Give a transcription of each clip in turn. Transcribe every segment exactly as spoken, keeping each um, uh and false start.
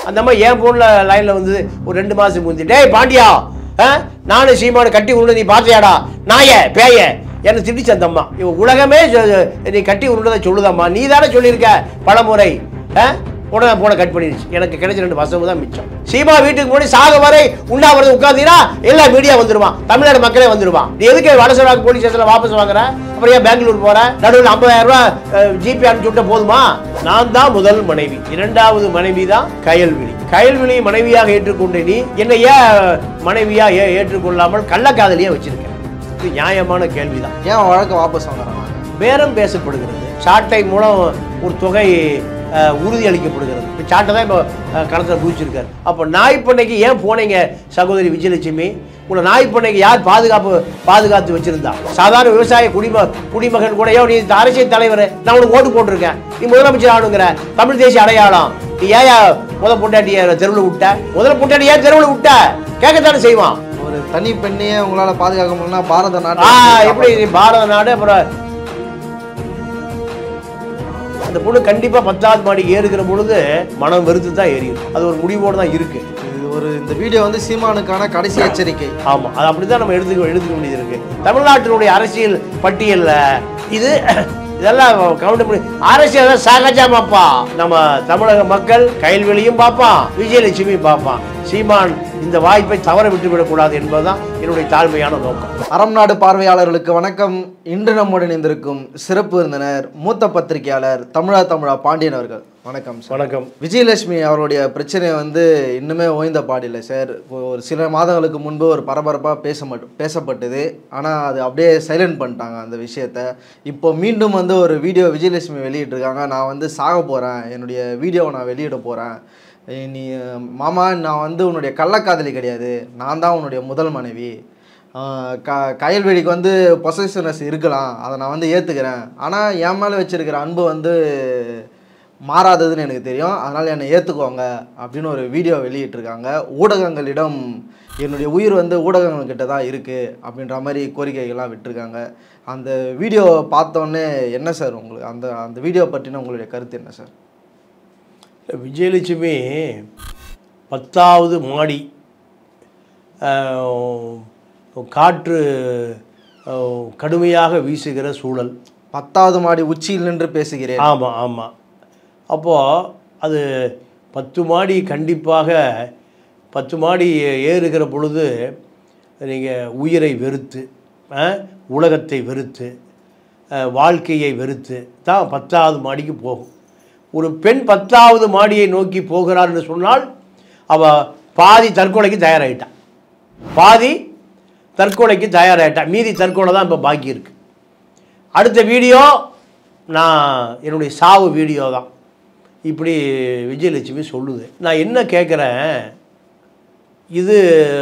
அந்த அம்மா என் ஃபோனில் லைனில் வந்து ஒரு ரெண்டு மாதம் முந்தி, டேய் பாண்டியா, நானும் சீமானு கட்டி உருண்டை நீ பார்த்தியாடா நாய பேய என்னை திட்டிச்சு அந்த அம்மா. இவன் உலகமே நீ கட்டி உருண்டதை சொல்லுதாம்மா, நீ தானே சொல்லியிருக்க பலமுறை. உடனே போன கட் பண்ணிடுச்சு. எனக்கு கிடைச்ச ரெண்டு வருஷம் தான் மிச்சம். சீமா வீட்டுக்கு போய் சாக வரை உண்ணாவிரதம் உட்காந்தீங்கன்னா எல்லா மீடியா வந்துருவான், தமிழ்நாடு மக்களே வந்துருவான். நீ எதுக்கு வடசராக போலீஸ் ஸ்டேஷனில் வாபஸ் வாங்குற? அப்புறம் ஏன் பெங்களூர் போற? நடுவில் ஐம்பதாயிரம் ரூபாய் ஜிபே அனுப்பிச்சு விட்ட போதுமா? நான் தான் முதல் மனைவி, இரண்டாவது மனைவி தான் கயல்விழி. கயல்விழி மனைவியாக ஏற்றுக்கொண்டு நீ என்னை ஏன் மனைவியா ஏற்றுக்கொள்ளாமல் கள்ளக்காதலியா வச்சிருக்க? இது நியாயமான கேள்விதான். ஏன் வழக்கு வாபஸ் வாங்குறாங்க? பேரம் பேசப்படுகிறது. சாட்டை மூலம் ஒரு தொகை உறுதி அளிக்கப்படுகிறது. இப்போ சாட்டை தான் இப்போ களத்தில் குதிச்சிருக்காரு. அப்போ நாய்ப்பண்ணைக்கு ஏன் போனீங்க சகோதரி விஜயலட்சுமி? உங்களை நாய்ப்பண்ணைக்கு யார் பாதுகாப்பு பாதுகாத்து வச்சிருந்தா? சாதாரண விவசாய குடிம குடிமகன் கூட நீ அரசியல் தலைவர், நான் உனக்கு ஓட்டு போட்டிருக்கேன், நீ முதலமைச்சர் ஆகணுங்கிற தமிழ் தேசிய அடையாளம், நீ ஏன் முத பொண்டாட்டிய தெருவில் விட்ட? முதல் பொண்டாட்டி ஏன் தெருவில் விட்ட? கேட்கத்தானே செய்வான். ஒரு தனி பெண்ணையே உங்களால பாதுகாக்க முடியும்னா பாரத நாடு எப்படி? பாரத நாடு. அப்புறம் அந்த பொண்ணு கண்டிப்பா பத்தாவது மாடி ஏறுகிற பொழுது மனம் வெறுத்து தான் ஏறிடும். அது ஒரு முடிவோடு தான் இருக்கு. இது ஒரு இந்த வீடியோ வந்து சீமானுக்கான கடைசி எச்சரிக்கை. ஆமா, அது அப்படிதான் நம்ம எடுத்துக்க எடுத்துக்க வேண்டியது இருக்கு. தமிழ்நாட்டினுடைய அரசியல் பட்டியல்ல இது இதெல்லாம் கவுண்ட் பண்ணி அரசியல் சகஜமாப்பா. நம்ம தமிழக மக்கள் கயல்வெளியும் பார்ப்பான், விஜயலட்சுமியும் பார்ப்பான். சீமான் இந்த வாய்ப்பை தவற விட்டுவிடக்கூடாது என்பதுதான் என்னுடைய தாழ்மையான நோக்கம். அறம் நாடு பார்வையாளர்களுக்கு வணக்கம். இன்று நம்முடன் இணைந்திருக்கும் சிறப்பு விருந்தினர் மூத்த பத்திரிகையாளர் தமிழா தமிழா பாண்டியன் அவர்கள். வணக்கம். வணக்கம். விஜயலட்சுமி அவருடைய பிரச்சனை வந்து இன்னுமே ஓய்ந்த பாடில்லை சார். ஒரு சில மாதங்களுக்கு முன்பு ஒரு பரபரப்பாக பேச மட்டும் பேசப்பட்டது. ஆனால் அது அப்படியே சைலண்ட் பண்ணிட்டாங்க அந்த விஷயத்த. இப்போ மீண்டும் வந்து ஒரு வீடியோ விஜயலட்சுமி வெளியிட்டிருக்காங்க. நான் வந்து சாக போகிறேன், என்னுடைய வீடியோவை நான் வெளியிட போகிறேன், நீ மாமா நான் வந்து உன்னுடைய கள்ளக்காதலி கிடையாது, நான் தான் உன்னுடைய முதல் மனைவி. க கயல்வெளிக்கு வந்து பொசசிவ்னஸ் இருக்கலாம், அதை நான் வந்து ஏற்றுக்கிறேன், ஆனால் என் மேலே வச்சுருக்கிற அன்பு வந்து மாறாததுன்னு எனக்கு தெரியும், அதனால் என்னை ஏற்றுக்குவாங்க அப்படின்னு ஒரு வீடியோ வெளியிட்டிருக்காங்க. ஊடகங்களிடம் என்னுடைய உயிர் வந்து ஊடகங்கள்கிட்ட தான் இருக்குது அப்படின்ற மாதிரி கோரிக்கைகள்லாம் விட்டுருக்காங்க. அந்த வீடியோ பார்த்தோன்னே என்ன சார் உங்களுக்கு அந்த அந்த வீடியோ பற்றின உங்களுடைய கருத்து என்ன சார்? விஜயலட்சுமி பத்தாவது மாடி காற்று கடுமையாக வீசுகிற சூழல். பத்தாவது மாடி உச்சியில் நின்று பேசுகிறேன். ஆமாம் ஆமாம். அப்போது அது பத்து மாடி கண்டிப்பாக பத்து மாடி ஏறுகிற பொழுது நீங்கள் உயிரை வெறுத்து, உலகத்தை வெறுத்து, வாழ்க்கையை வெறுத்து தான் பத்தாவது மாடிக்கு போகும். ஒரு பெண் பத்தாவது மாடியை நோக்கி போகிறார் என்று சொன்னால் அவள் பாதி தற்கொலைக்கு தயாராகிட்டான், பாதி தற்கொலைக்கு தயாராகிட்டான், மீதி தற்கொலை தான் இப்போ பாக்கி இருக்குது. அடுத்த வீடியோ நான் என்னுடைய சாவு வீடியோ தான் இப்படி விஜயலட்சுமி சொல்லுது. நான் என்ன கேட்குறேன், இது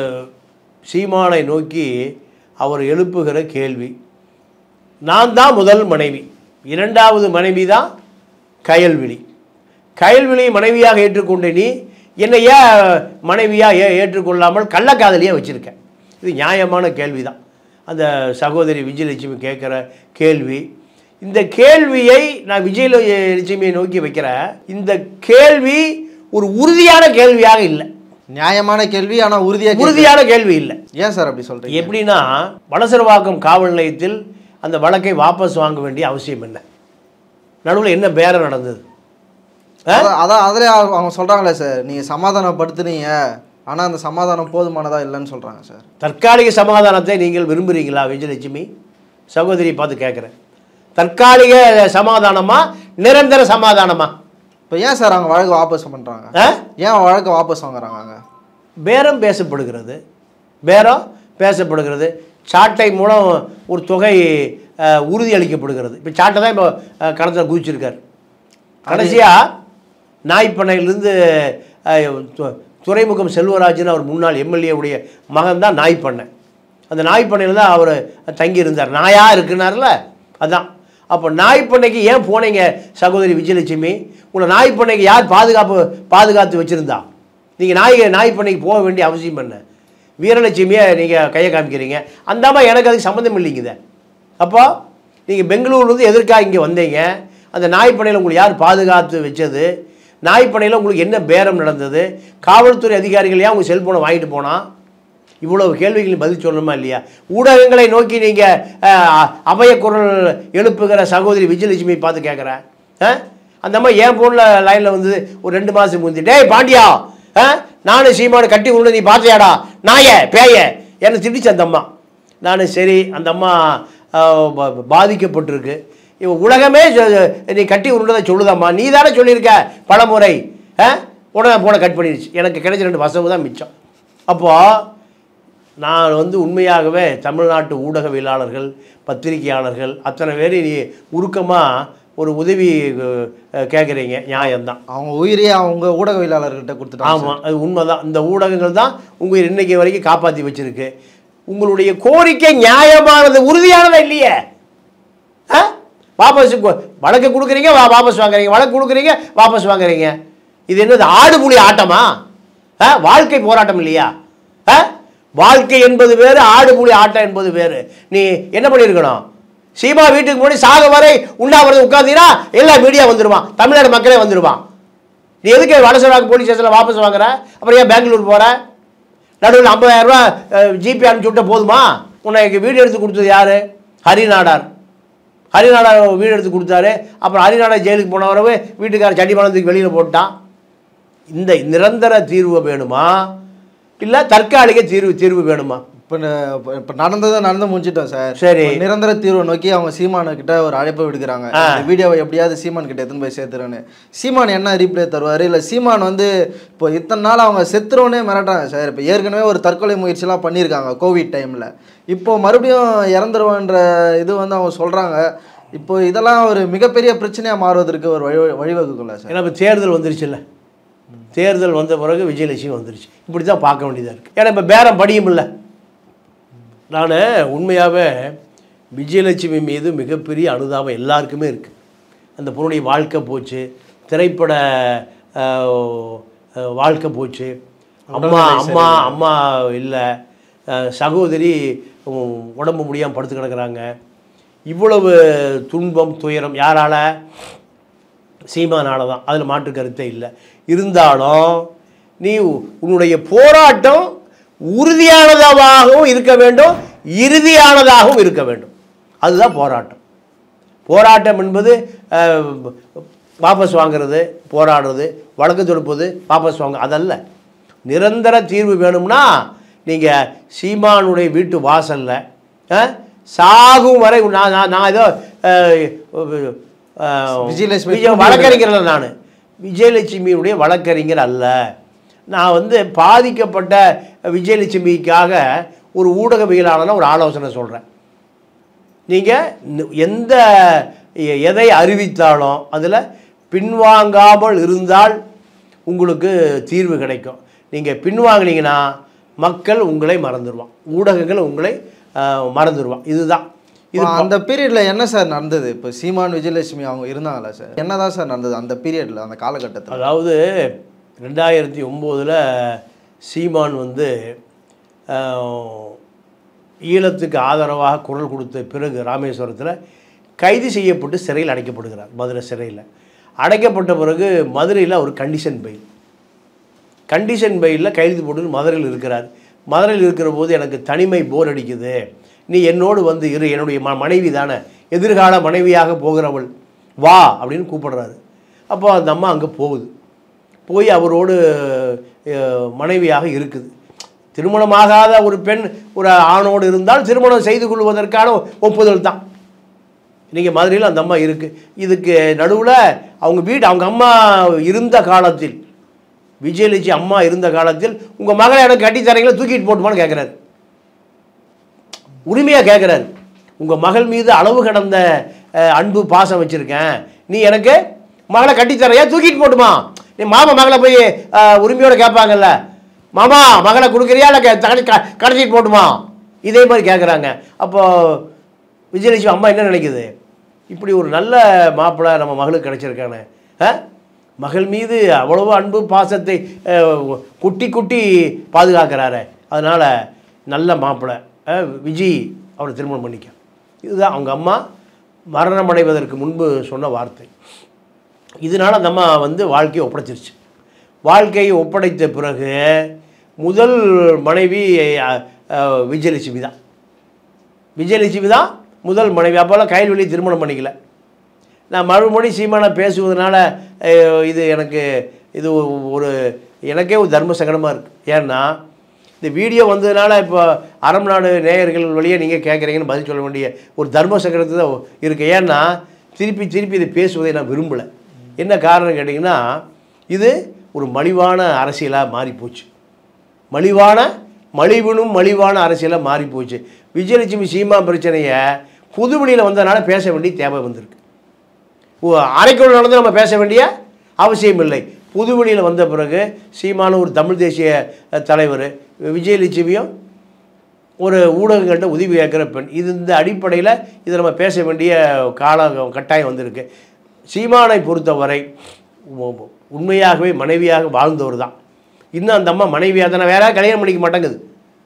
சீமானை நோக்கி அவர் எழுப்புகிற கேள்வி. நான் தான் முதல் மனைவி, இரண்டாவது மனைவி தான் கயல்விழி. கயல்விழி மனைவியாக ஏற்றுக்கொண்டு நீ என்னை ஏன் மனைவியாக ஏ ஏற்றுக்கொள்ளாமல் கள்ளக்காதலியாக வச்சுருக்கேன்? இது நியாயமான கேள்வி தான் அந்த சகோதரி விஜயலட்சுமி கேட்குற கேள்வி. இந்த கேள்வியை நான் விஜயலட்சுமியை நோக்கி வைக்கிறேன். இந்த கேள்வி ஒரு உறுதியான கேள்வியாக இல்லை. நியாயமான கேள்வி, ஆனால் உறுதியாக உறுதியான கேள்வி இல்லை. ஏன் சார் அப்படி சொல்கிறீங்க? எப்படின்னா, வலசரவாக்கம் காவல் நிலையத்தில் அந்த வழக்கை வாபஸ் வாங்க வேண்டிய அவசியம் என்ன? நடுவில் என்ன பேரம் நடந்தது? அதான் அதில் அவங்க சொல்கிறாங்களே சார், நீங்கள் சமாதானப்படுத்துனீங்க, ஆனால் அந்த சமாதானம் போதுமானதாக இல்லைன்னு சொல்கிறாங்க சார். தற்காலிக சமாதானத்தை நீங்கள் விரும்புகிறீங்களா விஜயலட்சுமி? சகோதரியை பார்த்து கேட்குறேன். தற்காலிக சமாதானமா நிரந்தர சமாதானமா? இப்போ ஏன் சார் அவங்க வழக்கு வாபஸ் பண்ணுறாங்க? ஏன் வழக்கு வாபஸ் வாங்குறாங்க? பேரம் பேசப்படுகிறது, பேரம் பேசப்படுகிறது. சாட்டை மூலம் ஒரு தொகை உறுதி அளிக்கப்படுகிறது. இப்போ சாட்டை தான் இப்போ களத்தில் குதிச்சிருக்கார். கடைசியாக நாய்ப்பண்ணையிலிருந்து துறைமுகம் செல்வராஜன் அவர் முன்னாள் எம்எல்ஏவுடைய மகன் தான் நாய்ப்பண்ணை. அந்த நாய்ப்பண்ணையில் தான் அவர் தங்கியிருந்தார். நாயாக இருக்குனார்ல, அதுதான். அப்போ நாய்ப்பண்ணைக்கு ஏன் போனீங்க சகோதரி விஜயலட்சுமி? உங்களை நாய்ப்பண்ணைக்கு யார் பாதுகாப்பு பாதுகாத்து வச்சுருந்தா? நீங்கள் நாய் நாய்ப்பண்ணைக்கு போக வேண்டிய அவசியம் என்ன? வீரலட்சுமியை நீங்கள் கையை காமிக்கிறீங்க. அந்த அம்மா எனக்கு அதுக்கு சம்மந்தம் இல்லைங்குத. அப்போ நீங்கள் பெங்களூர்லேருந்து எதற்காக இங்கே வந்தீங்க? அந்த நாய்ப்பண்ணையில் உங்களுக்கு யார் பாதுகாத்து வச்சது? நாய்ப்பனையில் உங்களுக்கு என்ன பேரம் நடந்தது? காவல்துறை அதிகாரிகள் ஏன் உங்கள் செல்ஃபோனை வாங்கிட்டு போனால்? இவ்வளவு கேள்விகள் பதில் சொல்லணுமா இல்லையா? ஊடகங்களை நோக்கி நீங்கள் அபய குரல் எழுப்புகிற சகோதரி விஜயலட்சுமி பார்த்து கேட்குறேன். அந்த அம்மா என் ஃபோனில் லைனில் வந்து ஒரு ரெண்டு மாதம் முந்தி, டேய் பாண்டியா, நானும் சீமானு கட்டி உள்ள நீ பார்த்தியாடா நாய பேய என்னை திட்டிச்சு அந்த அம்மா. நான் சரி அந்த அம்மா பாதிக்கப்பட்டிருக்கு, இவன் உலகமே நீ கட்டி உருண்டதை சொல்லுதாம்மா, நீ தானே சொல்லியிருக்க பல முறை, உடனே போனை கட் பண்ணிடுச்சு. எனக்கு கிடைச்ச ரெண்டு வசவு தான் மிச்சம். அப்போது நான் வந்து உண்மையாகவே தமிழ்நாட்டு ஊடகவியலாளர்கள் பத்திரிகையாளர்கள் அத்தனை பேர் நீ உருக்கமாக ஒரு உதவி கேட்குறீங்க, நியாயம்தான். அவங்க உயிரே அவங்க ஊடகவியலாளர்கிட்ட கொடுத்துட்டாங்க. ஆமாம், அது உண்மைதான். இந்த ஊடகங்கள் தான் உங்கள் இன்னைக்கு வரைக்கும் காப்பாற்றி வச்சுருக்கு. உங்களுடைய கோரிக்கை நியாயமானது, உறுதியானதா இல்லையே? ஆ வாபஸ் வழக்கு கொடுக்குறீங்க, வா வாபஸ் வாங்குறீங்க, வழக்கு கொடுக்குறீங்க, வாபஸ் வாங்குறீங்க. இது என்னது ஆடு புலி ஆட்டமா? ஆ வாழ்க்கை போராட்டம் இல்லையா? ஆ வாழ்க்கை என்பது வேறு, ஆடு புலி ஆட்டம் என்பது வேறு. நீ என்ன பண்ணியிருக்கணும்? சீமா வீட்டுக்கு முன்னாடி சாக வரை உண்ணாவிரதம் உட்காந்தீங்கன்னா எல்லா மீடியா வந்துடுவான், தமிழ்நாடு மக்களே வந்துடுவான். நீ எதுக்கு வடசராக்கு போலீஸ் ஸ்டேஷனில் வாபஸ் வாங்குற? அப்புறம் ஏன் பெங்களூர் போகிற? நடுவில் ஐம்பதாயிரம் ரூபா ஜிபே அனுப்பிச்சு விட்ட போதுமா? உனக்கு வீடு எடுத்து கொடுத்தது யார்? ஹரிநாடார். ஹரிநாடார் வீடு எடுத்து கொடுத்தாரு. அப்புறம் ஹரிநாடார் ஜெயிலுக்கு போனவரவே வீட்டுக்காரர் சட்டி பணத்துக்கு வெளியில் போட்டான். இந்த நிரந்தர தீர்வு வேணுமா இல்லை தற்காலிக தீர்வு தீர்வு வேணுமா? இப்போ இப்போ நடந்ததை நடந்து முடிச்சிட்டோம் சார். சரி, நிரந்தர தீர்வை நோக்கி அவங்க சீமானுக்கிட்ட ஒரு அழைப்பு விடுக்கிறாங்க, வீடியோவை எப்படியாவது சீமான் கிட்ட எடுத்துன்னு போய் சேர்த்துறேன்னு. சீமான் என்ன ரீப்ளே தருவார்? இல்லை சீமான் வந்து இப்போ இத்தனை நாள் அவங்க செத்துறோன்னே மிரட்டுறாங்க சார். இப்போ ஏற்கனவே ஒரு தற்கொலை முயற்சிலாம் பண்ணியிருக்காங்க கோவிட் டைமில், இப்போது மறுபடியும் இறந்துருவோன்ற இது வந்து அவங்க சொல்கிறாங்க. இப்போ இதெல்லாம் ஒரு மிகப்பெரிய பிரச்சனையாக மாறுவதற்கு ஒரு வழி வழிவகுக்கும்ல சார்? ஏன்னா இப்போ தேர்தல் வந்துருச்சுல்ல, தேர்தல் வந்த பிறகு விஜயலட்சுமி வந்துருச்சு. இப்படி தான் பார்க்க வேண்டியதாக இருக்குது. ஏன்னா இப்போ பேரம் படியும் இல்லை. நான் உண்மையாகவே விஜயலட்சுமி மீது மிகப்பெரிய அனுதாபம் எல்லாருக்குமே இருக்குது. அந்த பொண்ணுடைய வாழ்க்கை போச்சு, திரைப்பட வாழ்க்கை போச்சு, அம்மா அம்மா அம்மா இல்லை, சகோதரி உடம்பு முடியாமல் படுத்து கிடக்கிறாங்க. இவ்வளவு துன்பம் துயரம் யாரால்? சீமானால தான், அதில் மாற்று கருத்தே இல்லை. இருந்தாலும் நீ உன்னுடைய போராட்டம் உறுதியானதாகவும் இருக்க வேண்டும், இறுதியானதாகவும் இருக்க வேண்டும். அதுதான் போராட்டம். போராட்டம் என்பது வாபஸ் வாங்கிறது, போராடுறது, வழக்கு தொடுப்பது, வாபஸ் வாங்க அதல்ல. நிரந்தர தீர்வு வேணும்னா நீங்கள் சீமானுடைய வீட்டு வாசலில் சாகும் வரை நான் நான் ஏதோ விஜயலட்சுமி வழக்கறிஞர், நான் விஜயலட்சுமியுடைய வழக்கறிஞர் அல்ல. நான் வந்து பாதிக்கப்பட்ட விஜயலட்சுமிக்காக ஒரு ஊடகவியலாளனா ஒரு ஆலோசனை சொல்கிறேன். நீங்கள் எந்த எதை அறிவித்தாலும் அதில் பின்வாங்காமல் இருந்தால் உங்களுக்கு தீர்வு கிடைக்கும். நீங்கள் பின்வாங்கினீங்கன்னா மக்கள் உங்களை மறந்துடுவான், ஊடகங்கள் உங்களை மறந்துடுவான். இதுதான் இது. அந்த பீரியடில் என்ன சார் நடந்தது? இப்போ சீமான் விஜயலட்சுமி அவங்க இருந்தாங்களா சார்? என்ன தான் சார் நடந்தது அந்த பீரியடில், அந்த காலகட்டத்தில்? அதாவது ரெண்டாயிரத்தி ஒம்போதில் சீமான் வந்து ஈழத்துக்கு ஆதரவாக குரல் கொடுத்த பிறகு ராமேஸ்வரத்தில் கைது செய்யப்பட்டு சிறையில் அடைக்கப்படுகிறார். மதுரை சிறையில் அடைக்கப்பட்ட பிறகு மதுரையில் ஒரு கண்டிஷன் பெயில், கண்டிஷன் பெயிலில் கைது போட்டு மதுரையில் இருக்கிறார். மதுரையில் இருக்கிற போது எனக்கு தனிமை போர் அடிக்குது, நீ என்னோடு வந்து இரு, என்னுடைய ம மனைவி தானே, எதிர்கால மனைவியாக போகிறவள், வா அப்படின்னு கூப்பிடுறாரு. அப்போ அந்த அம்மா அங்கே போகுது, போய் அவரோடு மனைவியாக இருக்குது. திருமணமாகாத ஒரு பெண் ஒரு ஆணோடு இருந்தால் திருமணம் செய்து கொள்வதற்கான ஒப்புதல் தான். இன்றைக்கி மதுரையில் அந்த அம்மா இருக்குது. இதுக்கு நடுவில் அவங்க வீடு, அவங்க அம்மா இருந்த காலத்தில், விஜயலட்சுமி அம்மா இருந்த காலத்தில் உங்கள் மகளை எனக்கு கட்டித்தரீங்களா, தூக்கிட்டு போட்டுமான்னு கேட்குறாரு. உரிமையாக கேட்குறாரு. உங்கள் மகள் மீது அளவு கடந்த அன்பு பாசம் வச்சுருக்கேன், நீ எனக்கு மகளை கட்டித்தரையா, தூக்கிட்டு போட்டுமா? நீ மாமா மகளை போய் உரிமையோடு கேட்பாங்கல்ல, மாமா மகளை கொடுக்குறியா இல்லை கடத்திட்டு போட்டுமா? இதே மாதிரி கேட்குறாங்க. அப்போது விஜயலட்சுமி அம்மா என்ன நினைக்குது? இப்படி ஒரு நல்ல மாப்பிள்ளை நம்ம மகளுக்கு கிடச்சிருக்கானே, மகள் மீது அவ்வளவு அன்பு பாசத்தை குட்டி குட்டி பாதுகாக்கிறாரு, அதனால் நல்ல மாப்பிள்ளை விஜய் அவரை திருமணம் பண்ணிக்க. இதுதான் அவங்க அம்மா மரணம் அடைவதற்கு முன்பு சொன்ன வார்த்தை. இதனால் நம்ம வந்து வாழ்க்கையை ஒப்படைச்சிருச்சு. வாழ்க்கையை ஒப்படைத்த பிறகு முதல் மனைவி விஜயலட்சுமி தான். விஜயலட்சுமி தான் முதல் மனைவி. அப்போல்லாம் கைல்வெளி திருமணம் பண்ணிக்கல. நான் மறுபடியும் சீமானை பேசுவதனால இது எனக்கு இது ஒரு எனக்கே ஒரு தர்ம சங்கடமாக இருக்குது. ஏன்னா இந்த வீடியோ வந்ததுனால இப்போ அறம் நாடு நேயர்கள் வழியாக நீங்கள் கேட்குறீங்கன்னு பதில் சொல்ல வேண்டிய ஒரு தர்ம சங்கடத்து தான் இருக்குது. ஏன்னா திருப்பி திருப்பி இதை பேசுவதை நான் விரும்பலை. என்ன காரணம் கேட்டிங்கன்னா, இது ஒரு மலிவான அரசியலாக மாறிப்போச்சு. மலிவான மலிவுனும் மலிவான அரசியலாக மாறிப்போச்சு. விஜயலட்சுமி சீமா பிரச்சனையை புதுவெளியில் வந்ததுனால பேச வேண்டிய தேவை வந்திருக்கு. அரைக்குள் நடந்து நம்ம பேச வேண்டிய அவசியம் இல்லை. புதுவெளியில் வந்த பிறகு சீமான ஒரு தமிழ் தேசிய தலைவர், விஜயலட்சுமியும் ஒரு ஊடகங்கள்கிட்ட உதவி கேட்குற பெண். இது இந்த அடிப்படையில் இதை நம்ம பேச வேண்டிய கால கட்டாயம் வந்திருக்கு. சீமானை பொறுத்தவரை உண்மையாகவே மனைவியாக வாழ்ந்தவர் தான். இன்னும் அந்த அம்மா மனைவியாக தானே, வேற கல்யாணம் பண்ணிக்க மாட்டேங்குது.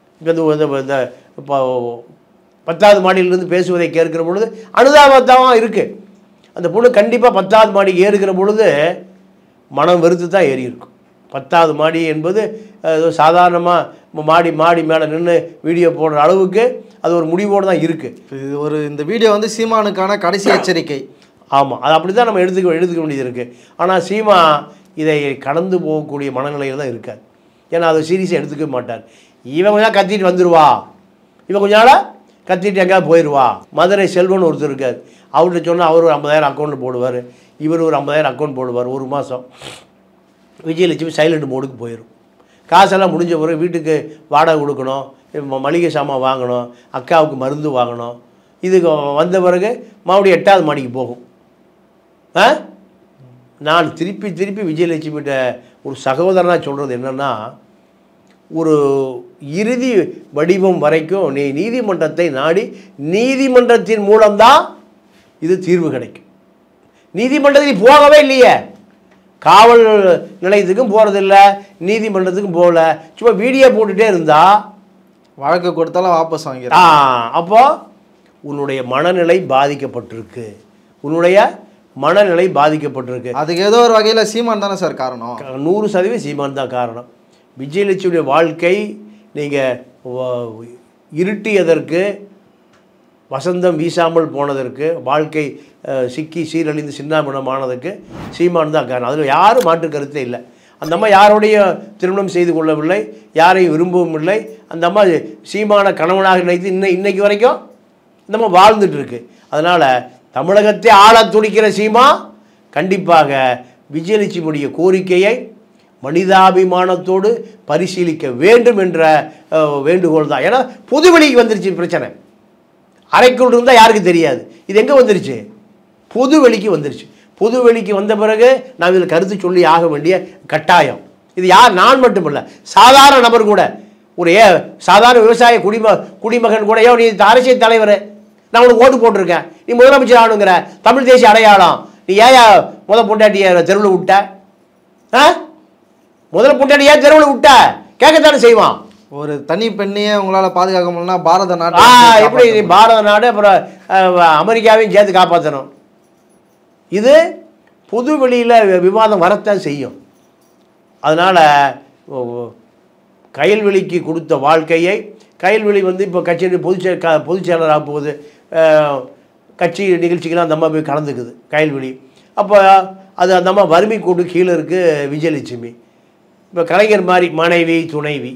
இந்த இப்போ பத்தாவது மாடியிலிருந்து பேசுவதை கேட்கிற பொழுது அனுதாபத்தான் இருக்குது. அந்த பொண்ணு கண்டிப்பாக பத்தாவது மாடி ஏறுகிற பொழுது மனம் வெறுத்து தான் ஏறி இருக்கும். பத்தாவது மாடி என்பது சாதாரணமாக மாடி மாடி மேலே நின்று வீடியோ போடுற அளவுக்கு அது ஒரு முடிவோடு தான் இருக்குது. இது ஒரு இந்த வீடியோ வந்து சீமானுக்கான கடைசி எச்சரிக்கை. ஆமாம், அது அப்படி தான் நம்ம எடுத்துக்க எடுத்துக்க வேண்டியது இருக்குது. ஆனால் சீமா இதை கடந்து போகக்கூடிய மனநிலையில் தான் இருக்காது. ஏன்னா அதை சீரியஸாக எடுத்துக்க மாட்டார். இவன் கொஞ்சம் கத்திட்டு வந்துடுவா, இவன் கொஞ்ச நாளாக கத்திட்டு எங்கேயாவது போயிடுவா. மதுரை செல்வன் ஒருத்தர் இருக்கார். அவர்கிட்ட சொன்னால் அவர் ஒரு ஐம்பதாயிரம் அக்கௌண்ட்டில் போடுவார், இவர் ஒரு ஐம்பதாயிரம் அக்கௌண்ட் போடுவார். ஒரு மாதம் விஜயலட்சுமி சைலண்ட் மோடுக்கு போயிடும். காசெல்லாம் முடிஞ்ச பிறகு வீட்டுக்கு வாடகை கொடுக்கணும், மளிகை சாமான் வாங்கணும், அக்காவுக்கு மருந்து வாங்கணும். இதுக்கு வந்த பிறகு மறுபடியும் எட்டாவது மாடிக்கு போகும். ஆ நான் திருப்பி திருப்பி விஜயலட்சுமிகிட்ட ஒரு சகோதரனாக சொல்கிறது என்னென்னா, ஒரு இறுதி வடிவம் வரைக்கும் நீ நீதிமன்றத்தை நாடி நீதிமன்றத்தின் மூலம்தான் இது தீர்வு கிடைக்கும். நீதிமன்றத்துக்கு போகவே இல்லையே, காவல் நிலையத்துக்கும் போகிறதில்ல, நீதிமன்றத்துக்கும் போகல, சும்மா வீடியோ போட்டுகிட்டே இருந்தா வழக்கு கொடுத்தாலும் வாபஸ் வாங்கிடும். ஆ அப்போ உன்னுடைய மனநிலை பாதிக்கப்பட்டிருக்கு, உன்னுடைய மனநிலை பாதிக்கப்பட்டிருக்கு. அதுக்கு ஏதோ ஒரு வகையில் சீமான் தானே சார் காரணம்? நூறு சதவீதம் சீமான் தான் காரணம். விஜயலட்சுமியுடைய வாழ்க்கை நீங்கள் இருட்டியதற்கு, வசந்தம் வீசாமல் போனதற்கு, வாழ்க்கை சிக்கி சீரழிந்து சின்னாபின்னமானதுக்கு சீமான் தான் காரணம். அதில் யாரும் மாற்று கருத்தே இல்லை. அந்த அம்மா யாரோடைய திருமணம் செய்து கொள்ளவில்லை, யாரையும் விரும்பவும் இல்லை. அந்த அம்மா சீமான கணவனாக நினைத்து இன்னும் இன்னைக்கு வரைக்கும் இந்த அம்மா வாழ்ந்துட்டு இருக்கு. அதனால் தமிழகத்தை ஆள துடிக்கிற சீமா கண்டிப்பாக விஜயலட்சுமியுடைய கோரிக்கையை மனிதாபிமானத்தோடு பரிசீலிக்க வேண்டும் என்ற வேண்டுகோள் தான். ஏன்னா பொதுவெளிக்கு வந்துருச்சு பிரச்சனை. அறைக்குள் இருந்தால் யாருக்கு தெரியாது. இது எங்கே வந்துருச்சு? பொதுவெளிக்கு வந்துருச்சு. பொதுவெளிக்கு வந்த பிறகு நாம் இதில் கருத்து சொல்லி ஆக வேண்டிய கட்டாயம். இது யார், நான் மட்டும் இல்லை, சாதாரண நபர் கூட, ஒரு ஏ சாதாரண விவசாய குடிம குடிமகன் கூட, ஏன் நீ அரசியல் தலைவர், நான் உனக்கு ஓட்டு போட்டிருக்கேன், நீ முதலமைச்சர் ஆகணுங்கிற தமிழ் தேசிய அடையாளம், நீ ஏயா முத பொண்டாட்டிய தெருவில் விட்ட? ஆ முதல் பொண்டாட்டி ஏன் தெருவில் விட்ட கேட்கத்தானே செய்வான். ஒரு தனி பெண்ணையே உங்களால் பாதுகாக்க முடியலன்னா பாரத நாடு எப்படி? பாரத நாடு அப்புறம் அமெரிக்காவையும் சேர்த்து காப்பாற்றணும். இது பொது வெளியில் விவாதம் வரத்தான் செய்யும். அதனால் கயல்வெளிக்கு கொடுத்த வாழ்க்கையை, கயல்வெளி வந்து இப்போ கட்சி பொதுச் க பொதுச் செயலராக போகுது, கட்சி நிகழ்ச்சிக்கெல்லாம் அந்த அம்மா போய் கலந்துக்குது கயல்வெளி. அப்போ அது அந்த அம்மா வறுமை கூட்டு கீழே இருக்குது விஜயலட்சுமி. இப்போ கலைஞர் மாதிரி மனைவி துணைவி,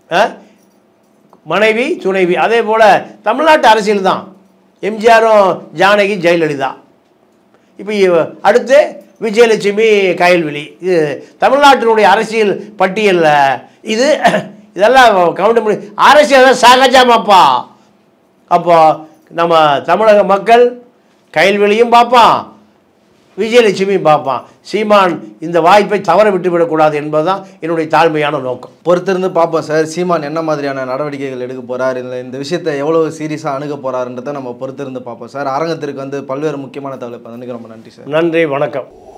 மனைவி துணைவி. அதே போல் தமிழ்நாட்டு அரசியல் தான் எம்ஜிஆரும் ஜானகி ஜெயலலிதா. இப்போ அடுத்து விஜயலட்சுமி கயல்வெளி. இது தமிழ்நாட்டினுடைய அரசியல் பட்டியலில் இது இதெல்லாம் கவுண்ட் பண்ணி அரசியல் சகஜமாப்பா. அப்போ நம்ம தமிழக மக்கள் கயல்வெளியும் பார்ப்பான், விஜயலட்சுமியும் பார்ப்பான். சீமான் இந்த வாய்ப்பை தவற விட்டுவிடக்கூடாது என்பதுதான் என்னுடைய தாழ்மையான நோக்கம். பொறுத்திருந்து பார்ப்போம் சார், சீமான் என்ன மாதிரியான நடவடிக்கைகள் எடுக்க போகிறார், இல்லை இந்த விஷயத்தை எவ்வளோ சீரியஸாக அணுக போகிறாருன்றதை நம்ம பொறுத்திருந்து பார்ப்போம் சார். அரங்கத்திற்கு வந்து பல்வேறு முக்கியமான தகவலை பகிர்ந்ததுக்கு ரொம்ப நன்றி சார். நன்றி, வணக்கம்.